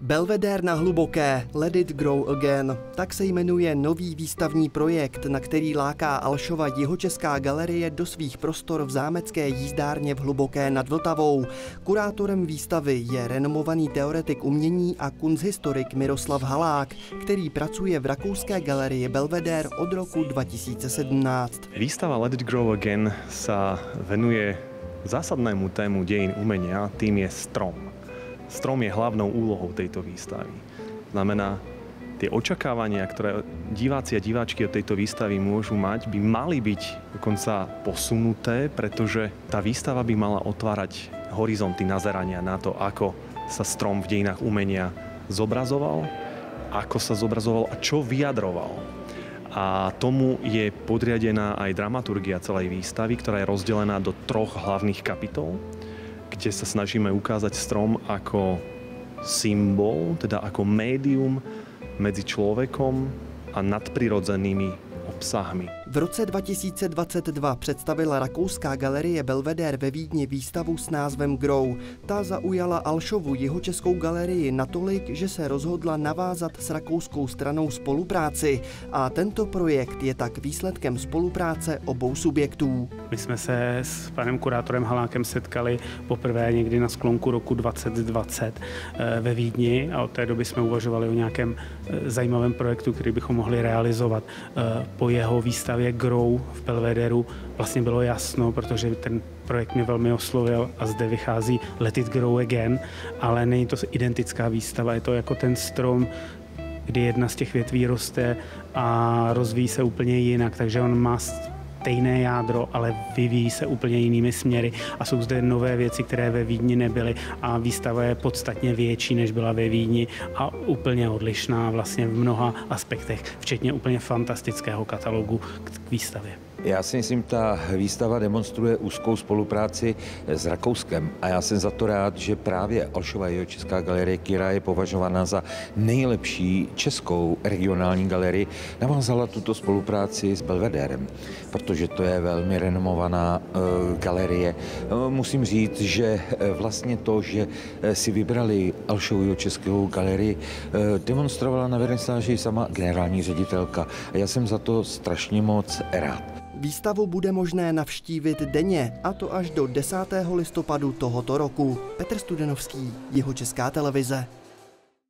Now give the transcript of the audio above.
Belvedere na Hluboké, Let it grow again. Tak se jmenuje nový výstavní projekt, na který láká Alšova Jihočeská galerie do svých prostor v zámecké jízdárně v Hluboké nad Vltavou. Kurátorem výstavy je renomovaný teoretik umění a kunsthistorik Miroslav Halák, který pracuje v rakouské galerii Belvedere od roku 2017. Výstava Let it grow again sa venuje zásadnému tému dejín umenia, tým je strom. Strom je hlavnou úlohou tejto výstavy. Znamená, tie očakávania, ktoré diváci a diváčky od tejto výstavy môžu mať, by mali byť dokonca posunuté, pretože tá výstava by mala otvárať horizonty nazerania na to, ako sa strom v dejinách umenia zobrazoval, ako sa zobrazoval a čo vyjadroval. A tomu je podriadená aj dramaturgia celej výstavy, ktorá je rozdelená do troch hlavných kapitol, kde sa snažíme ukázať strom ako symbol, teda ako médium medzi človekom a nadprirodzenými obsahmi. V roce 2022 představila rakouská galerie Belvedere ve Vídni výstavu s názvem Grow. Ta zaujala Alšovu Jihočeskou galerii natolik, že se rozhodla navázat s rakouskou stranou spolupráci. A tento projekt je tak výsledkem spolupráce obou subjektů. My jsme se s panem kurátorem Halákem setkali poprvé někdy na sklonku roku 2020 ve Vídni a od té doby jsme uvažovali o nějakém zajímavém projektu, který bychom mohli realizovat. Po jeho výstavě Grow v Belvederu vlastně bylo jasno, protože ten projekt mě velmi oslovil a zde vychází Let it grow again, ale není to identická výstava, je to jako ten strom, kdy jedna z těch větví roste a rozvíjí se úplně jinak, takže on má stejné jádro, ale vyvíjí se úplně jinými směry a jsou zde nové věci, které ve Vídni nebyly a výstava je podstatně větší, než byla ve Vídni a úplně odlišná vlastně v mnoha aspektech, včetně úplně fantastického katalogu k výstavě. Já si myslím, ta výstava demonstruje úzkou spolupráci s Rakouskem a já jsem za to rád, že právě Alšova Jihočeská galerie, která je považována za nejlepší českou regionální galerii, navázala tuto spolupráci s Belvederem, protože to je velmi renomovaná galerie. Musím říct, že vlastně to, že si vybrali Alšovu Jihočeskou galerii, demonstrovala na vernisáži sama generální ředitelka a já jsem za to strašně moc rád. Výstavu bude možné navštívit denně, a to až do 10. listopadu tohoto roku. Petr Studenovský, Jihočeská televize.